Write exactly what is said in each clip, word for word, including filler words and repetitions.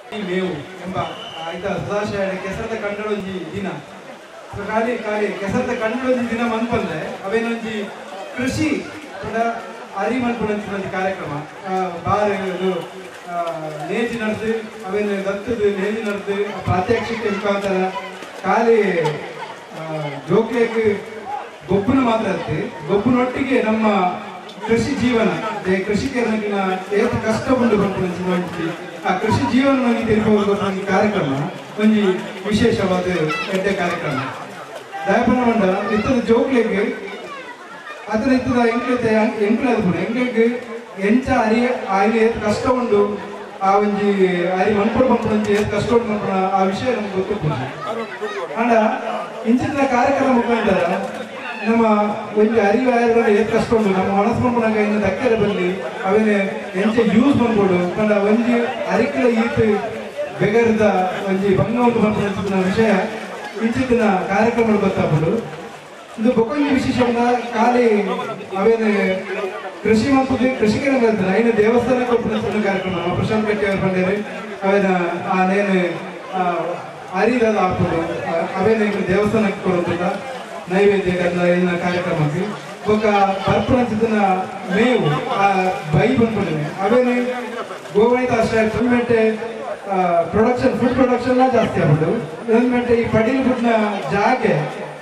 Mevu ಎಂಬ ಆಯ್ತ ಸದಾಶಯ ಕೆಸರದ ಕಂಡಡೊಂಜಿ ದಿನ ಖಾಲಿ ಖಾಲಿ ಕೆಸರದ ಕಂಡಡೊಂಜಿ ದಿನ ಮನ್ಪಂದ್ರೆ ಅವೇನೊಂಜಿ ಕೃಷಿ ಅರಿ ಮನ್ಪುನಂಚಿನ ಕಾರ್ಯಕ್ರಮ ಬಾರ್ ಇದು ನೇಜಿ ನಡೆದು ಅವೇನು ದತ್ತದು ನೇಜಿ ನಡೆದು ಪ್ರಾತ್ಯಕ್ಷಿಕೆ ಮುಖಾಂತರ ಖಾಲಿ ಜೋಕ್ಲೇಕ್ ಗೊಬ್ಬನ ಮಾತ್ರ ಗೊಬ್ಬನೊಟ್ಟಿಗೆ ನಮ್ಮ ಕೃಷಿ ಜೀವನ ಕೃಷಿಕರನ್ನ ಏತ ಕಷ್ಟ ಬಂದು ಬಂದು ಆ ಕೃಷಿ ಜೀವನವಾಗಿ ತಿರುಗುವ ಕಾರ್ಯಕ್ರಮ ಒಂದು ವಿಶೇಷವಾದ ಎಡ್ಡ ಕಾರ್ಯಕ್ರಮ ದಯಪನ ಮಂಡ ಇತ್ತದ ಜೋಕ್ಲೆಗೆ ಅದರ ಇತ್ತದ ಎಂಕ್ಲತೆ ಎಂಕ್ಲದ ಕೂಡ ಎಂಕ್ಲೆಗೆ ಎಂಚ ಅರಿ ಆಯ್ಲಿ ಏತ್ ಕಷ್ಟ ಉಂಡು ಆ ಒಂಜಿ ಅರಿ ಮನ್ಪಡು ಮನ್ಪಡು ಏತ್ ಕಷ್ಟ ಉಂಡು ಮನ್ಪಡ ಆ ವಿಷಯ ನಮ್ಗೆ ಗೊತ್ತಿರ್ಬೋದು ಅಂಡ ಇಂಚಿನ ಕಾರ್ಯಕ್ರಮ ಮುಖಾಂತರ ನಮ್ಮ ಒಂದು ಅರಿವು ಆಯುರ್ವೇದ ಏತ್ ಕಷ್ಟ ಉಂಟು ನಮ್ಮ ಮನಸ್ಸು ಮನ್ಪುನಾಗ ಇನ್ನು ದಕ್ಕರೆ ಬಲ್ಲಿ ಅವೇನೆ ಎಂಚ ಯೂಸ್ ಮಾಡ್ಬೋದು ಕಂಡ ಒಂಜಿ ಅರಿಕಲ ಈತ್ ಬೆಗರ್ದ ಒಂಜಿ ಭಂಗ ಉಂಟು ಮನ್ಪುನ ವಿಷಯ ಇಂಚಿನ ಕಾರ್ಯಕ್ರಮಗಳು ಗೊತ್ತಾಗ್ಬೋದು ಇದು ಬೊಕೊಂಜಿ ವಿಶೇಷ ಖಾಲಿ ಅವೇನೆ ಕೃಷಿ ಮನ್ಪುದು ಕೃಷಿಕರ ಬರ್ತಾರೆ ಐನ ದೇವಸ್ಥಾನ ಕೊಟ್ಟು ಕಾರ್ಯಕ್ರಮ ನಮ್ಮ ಪ್ರಶಾಂತ್ ಕಟ್ಟಿ ಅವ್ರು ಬಂದಿರಿ ಅವೇನ ಆ ನೇನು ಅರಿದಾದ ಹಾಕೋದು ಅವೇನ ದೇವಸ್ಥಾನಕ್ಕೆ ಕೊಡೋದಿಲ್ಲ ನೈವೇದ್ಯ ಇನ್ನ ಕಾರ್ಯಕ್ರಮಕ್ಕೆ ఒక ಬರ್ಪುನ ಮೇವು ಬೈ ಬಂದ್ಕೊಂಡಿವೆ ಅವೇನು ಗೋವೈತ ಅಷ್ಟೇ ಗೌರ್ಮೆಂಟ್ ಪ್ರೊಡಕ್ಷನ್ ಫುಡ್ ಪ್ರೊಡಕ್ಷನ್ ಜಾಸ್ತಿ ಆಗ್ಬಿಟ್ಟು ಗೌರ್ಮೆಂಟ್ ಈ ಪಡೀಲ್ ಫುಡ್ನ ಜಾಗೆ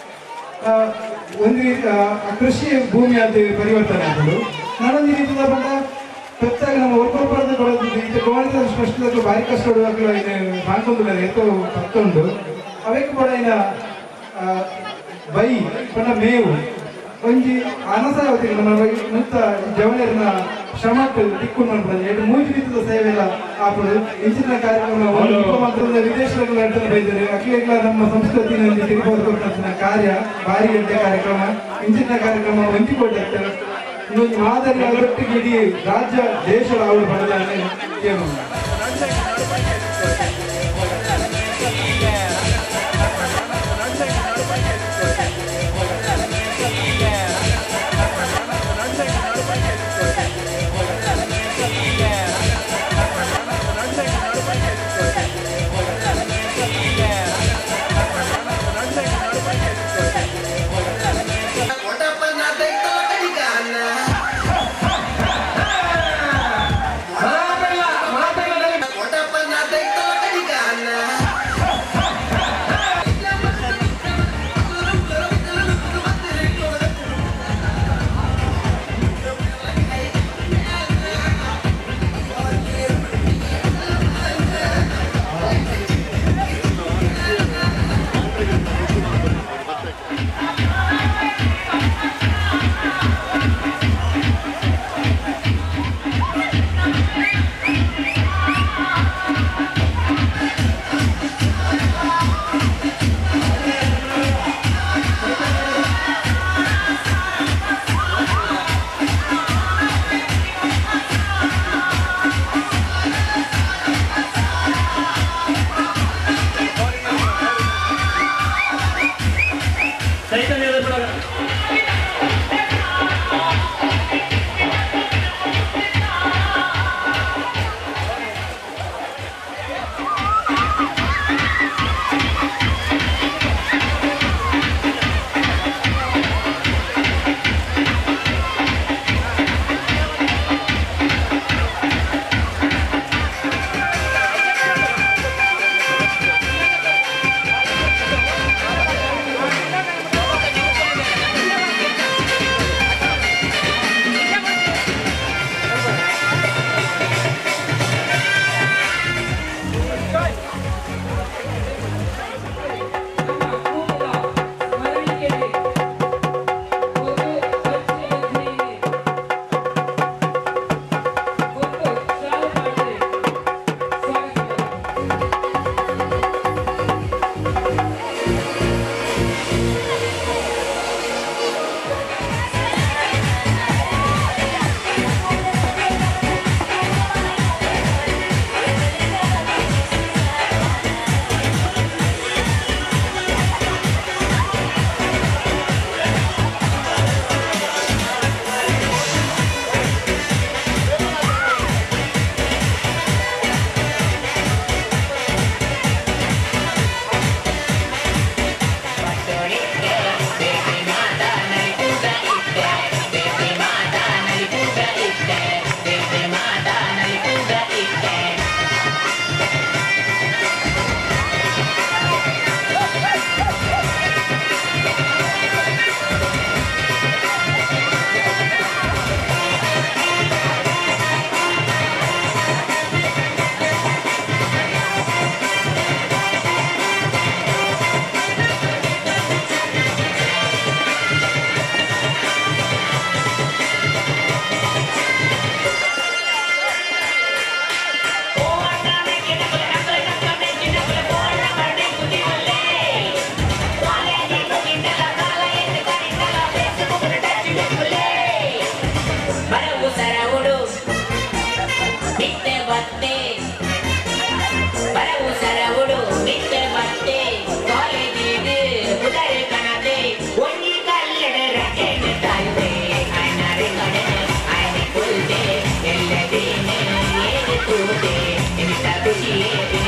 ಒಂದು ಕೃಷಿ ಭೂಮಿ ಅದು ಪರಿವರ್ತನೆ ಆಗ್ಬೋದು ನಾನೊಂದು ರೀತಿಯ ಬಂದ ಪ್ರತ್ಯೇಕ ನಮ್ಮ ಒಬ್ಬೊಬ್ಬರದ ಕೊಡೋದು ಇದು ಗೋವೈತ ಸ್ಪಷ್ಟಕ್ಕೆ ಭಾರಿ ಕಷ್ಟ ಮಾಡ್ಕೊಂಡಿದ್ದಾರೆ ಎತ್ತೋ ಕತ್ತೊಂಡು ಅವಕ್ಕೆ ಕೂಡ ಇನ್ನ ಬೈ ಪಂಡ ಮೇವು ಒಂಜಿ ಅನಸಾವತಿ ನಮ್ಮ ಮುಕ್ತ ಜವನರ್ನ ಶ್ರಮಕ್ಕೆ ದಿಕ್ಕು ಮಾಡ್ಬೋದು ಎರಡು ಮೂರು ರೀತಿಯ ಸೇವೆ ಎಲ್ಲ ಹಾಕೋದು ಇಂಚಿನ ಕಾರ್ಯಕ್ರಮ ಒಂದು ಮುಖ್ಯಮಂತ್ರಿಯಿಂದ ವಿದೇಶದಲ್ಲಿ ನಡೆದು ಬೈತಾರೆ ಅಖಿಲೆಲ್ಲ ನಮ್ಮ ಸಂಸ್ಕೃತಿನಲ್ಲಿ ತಿರುಗುವ ಕಾರ್ಯ ಭಾರಿ ಗಂಟೆ ಕಾರ್ಯಕ್ರಮ ಇಂಚಿನ ಕಾರ್ಯಕ್ರಮ ಹೊಂದಿಕೊಟ್ಟೆ ಇನ್ನೊಂದು ಮಾದರಿ ಅವರೊಟ್ಟಿಗೆ ಇಡೀ ರಾಜ್ಯ ದೇಶದ ಅವರು ಪಡೆದಾನೆ ಕೇಳೋಣ What ಬತ್ತೆ ಬರವು ಸರವುಡು ಮಿತ್ರ ಬತ್ತೆ ಕಾಲೇಜಿಗೆ ಮುದರೆ ಕಣದೆ ಒಂಜಿ ಕಲ್ಲಡ ರಟೆನ ತಾಯಿದೆ ಅಣ್ಣರೆ ಕಡೆ ಆಯ್ನೆ ಕುಲ್ದೆ ಎಲ್ಲ ದೇನೆ ಏನೆ ತೂದೆ ಇಂತ ಖುಷಿಯೇ